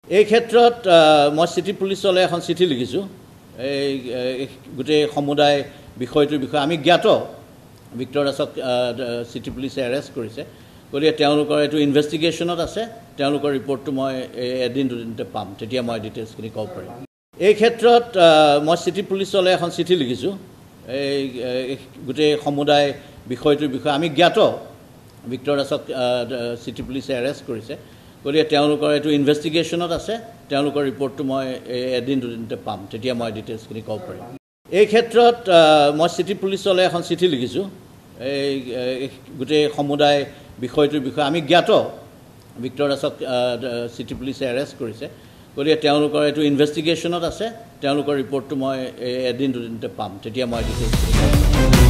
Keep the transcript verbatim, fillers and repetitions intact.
এই ক্ষেত্ৰত মই সিটি পুলিচলৈ এখন চিঠি লিখিছোঁ এই গোটেই সমুদায় বিষয়টোৰ বিষয়ে আমি জ্ঞাত ভিক্টৰ দাসক সিটি পুলিচে এৰেষ্ট কৰিছে গতিকে তেওঁলোকৰ এইটো ইনভেষ্টিগেশ্যনত আছে তেওঁলোকৰ ৰিপৰ্টটো মই এদিন দুদিনতে পাম তেতিয়া মই ডিটেইলছখিনি ক'ব পাৰিম এই ক্ষেত্ৰত মই সিটি পুলিচলৈ এখন চিঠি লিখিছোঁ এই গোটেই সমুদায় বিষয়টোৰ বিষয়ে আমি জ্ঞাত ভিক্টৰ দাসক সিটি পুলিচে এৰেষ্ট কৰিছে গতিকে তেওঁলোকৰ এইটো ইনভেষ্টিগেশ্যনত আছে তেওঁলোকৰ ৰিপৰ্টটো মই এদিন দুদিনতে পাম তেতিয়া মই ডিটেইলছখিনি ক'ব পাৰিম এই ক্ষেত্ৰত মই সিটি পুলিচলৈ এখন চিঠি লিখিছোঁ এই গোটেই সমুদায় বিষয়টোৰ বিষয়ে আমি জ্ঞাত ভিক্টৰ দাসক সিটি পুলিচে এৰেষ্ট কৰিছে গতিকে তেওঁলোকৰ এইটো ইনভেষ্টিগেশ্যনত আছে তেওঁলোকৰ ৰিপৰ্টটো মই এদিন দুদিনতে পাম তেতিয়া মই ডিটেইলছখিনি ক'ব পাৰিম